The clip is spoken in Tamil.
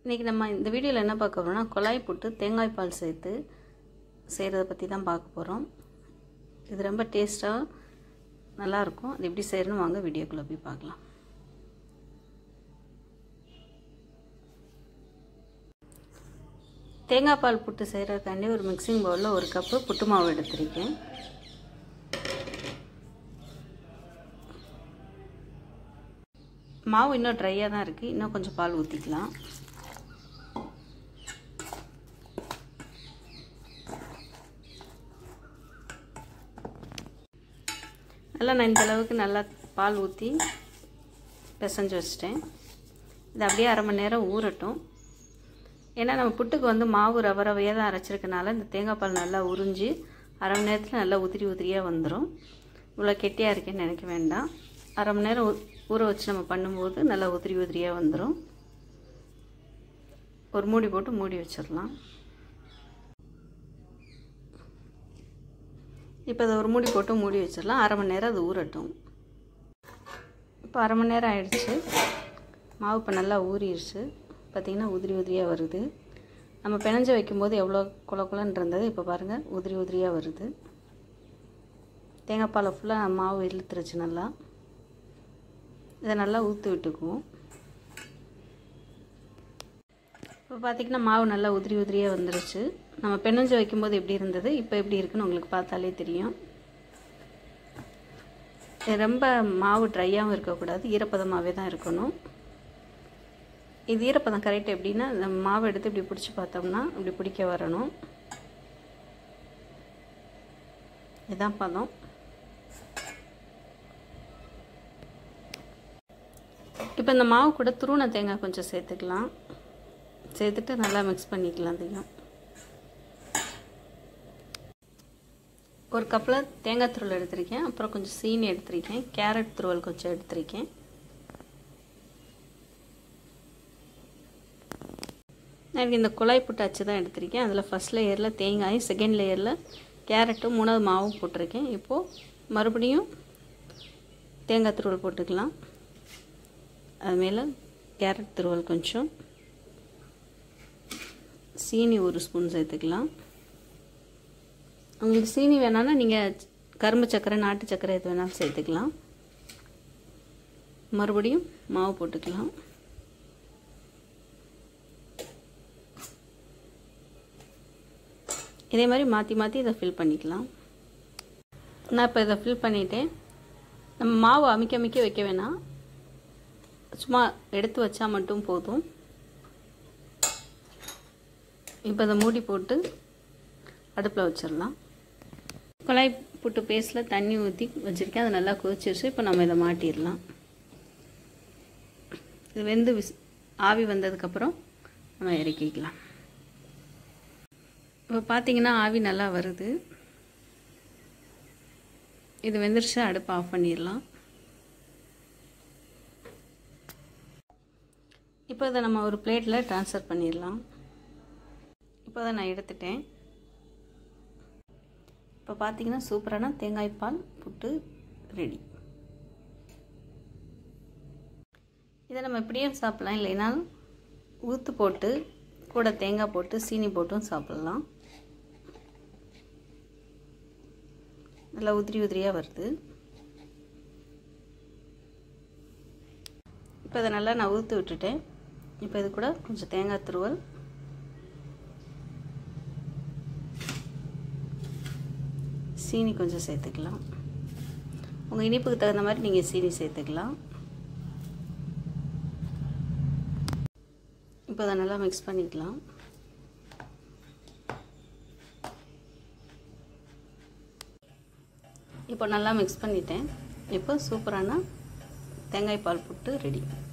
இன்றைக்கி நம்ம இந்த வீடியோவில் என்ன பார்க்க போகிறோம்னா குழாய் புட்டு தேங்காய் பால் சேர்த்து செய்கிறத பற்றி தான் பார்க்க போகிறோம். இது ரொம்ப டேஸ்ட்டாக நல்லாயிருக்கும். அது எப்படி செய்யணும்னு வாங்க வீடியோக்குள்ளே போய் பார்க்கலாம். தேங்காய் பால் புட்டு செய்கிறதுக்காண்டி ஒரு மிக்சிங் பவுலில் ஒரு கப்பு புட்டு மாவு எடுத்திருக்கேன். மாவு இன்னும் ட்ரையாக தான் இருக்குது. இன்னும் கொஞ்சம் பால் ஊற்றிக்கலாம். நல்லா நான் இந்த அளவுக்கு நல்லா பால் ஊற்றி பிசைஞ்சு வச்சிட்டேன். இது அப்படியே அரை மணி நேரம் ஊறட்டும். ஏன்னா நம்ம புட்டுக்கு வந்து மாவு ரவையாக தான் அரைச்சிருக்கனால இந்த தேங்காய் பால் நல்லா உறிஞ்சி அரை மணி நேரத்தில் நல்லா உதிரியாக வந்துடும். இவ்வளோ கெட்டியாக இருக்கேன்னு நினைக்க வேண்டாம். அரை மணி நேரம் ஊற வச்சு நம்ம பண்ணும்போது நல்லா உதிரியாக வந்துடும். ஒரு மூடி போட்டு மூடி வச்சிடலாம். இப்போ அதை ஒரு மூடி போட்டு மூடி வச்சிடலாம். அரை மணி நேரம் அது ஊறட்டும். இப்போ அரை மணி நேரம் ஆயிடுச்சு. மாவு இப்போ நல்லா ஊறிடுச்சு. பார்த்திங்கன்னா உதிரியாக வருது. நம்ம பிணைஞ்சு வைக்கும்போது எவ்வளோ குலன்னு இருந்தது இப்போ பாருங்கள் உதிரியாக வருது. தேங்காய் பாலை ஃபுல்லாக மாவு இழுத்துருச்சு. நல்லா இதை நல்லா ஊற்றி விட்டுக்குவோம். இப்போ பார்த்திங்கன்னா மாவு நல்லா உதிரியாக வந்துருச்சு. நம்ம பிணைஞ்சு வைக்கும்போது எப்படி இருந்தது, இப்போ எப்படி இருக்குன்னு உங்களுக்கு பார்த்தாலே தெரியும். ரொம்ப மாவு ட்ரையாகவும் இருக்கக்கூடாது, ஈரப்பதமாகவே தான் இருக்கணும். இது ஈரப்பதம் கரெக்டாக எப்படின்னா இந்த மாவு எடுத்து இப்படி பிடிச்சி பார்த்தோம்னா இப்படி பிடிக்க வரணும். இதுதான் பதம். இப்போ இந்த மாவு கூட துருவன தேங்காய் கொஞ்சம் சேர்த்துக்கலாம். சேர்த்துட்டு நல்லா மிக்ஸ் பண்ணிக்கலாம். அதையும் ஒரு கப்பில் தேங்காய் துருவல் எடுத்திருக்கேன். அப்புறம் கொஞ்சம் சீனி எடுத்திருக்கேன். கேரட் துருவல் கொஞ்சம் எடுத்திருக்கேன். எனக்கு இந்த குழாய் புட்டு அச்சு தான் எடுத்திருக்கேன். அதில் ஃபஸ்ட் லேயரில் தேங்காயும் செகண்ட் லேயரில் கேரட்டும் மூணாவது மாவும் போட்டிருக்கேன். இப்போது மறுபடியும் தேங்காய் துருவல் போட்டுக்கலாம். அது மேலே கேரட் துருவல் கொஞ்சம், சீனி ஒரு ஸ்பூன் சேர்த்துக்கலாம். உங்களுக்கு சீனி வேணான்னா நீங்கள் கரும்பு சர்க்கரை நாட்டு சர்க்கரை எது வேணாலும் சேர்த்துக்கலாம். மறுபடியும் மாவு போட்டுக்கலாம். இதே மாதிரி மாற்றி இதை ஃபில் பண்ணிக்கலாம். நான் இப்போ இதை ஃபில் பண்ணிட்டேன். நம்ம மாவு அமைக்க வைக்க வேணாம், சும்மா எடுத்து வச்சா மட்டும் போதும். இப்போ அதை மூடி போட்டு அடுப்பில் வச்சிடலாம். குழாய் புட்டு பேஸ்ட்டில் தண்ணி ஊற்றி வச்சுருக்கேன். அது நல்லா கொதிச்சிருச்சு. இப்போ நம்ம இதை மாட்டிடலாம். இது வெந்து ஆவி வந்ததுக்கப்புறம் நம்ம இறக்கிக்கலாம். இப்போ பார்த்திங்கன்னா ஆவி நல்லா வருது. இது வெந்துருச்சு. அடுப்பை ஆஃப் பண்ணிடலாம். இப்போ இதை நம்ம ஒரு பிளேட்டில் ட்ரான்ஸ்ஃபர் பண்ணிடலாம். இப்போ அதை நான் எடுத்துட்டேன். இப்போ பார்த்திங்கன்னா சூப்பரான தேங்காய் பால் புட்டு ரெடி. இதை நம்ம இப்படியும் சாப்பிட்லாம், இல்லைனாலும் ஊற்று போட்டு கூட தேங்காய் போட்டு சீனி போட்டும் சாப்பிட்லாம். நல்லா உதிரியாக வருது. இப்போ இதை நல்லா நான் ஊற்றி விட்டுட்டேன். இப்போ இது கூட கொஞ்சம் தேங்காய் துருவல், சீனி கொஞ்சம் சேர்த்துக்கலாம். உங்கள் இனிப்புக்கு தகுந்த மாதிரி நீங்கள் சீனி சேர்த்துக்கலாம். இப்போ அதை நல்லா மிக்ஸ் பண்ணிக்கலாம். இப்போ நல்லா மிக்ஸ் பண்ணிட்டேன். இப்போ சூப்பரான தேங்காய் பால் புட்டு ரெடி.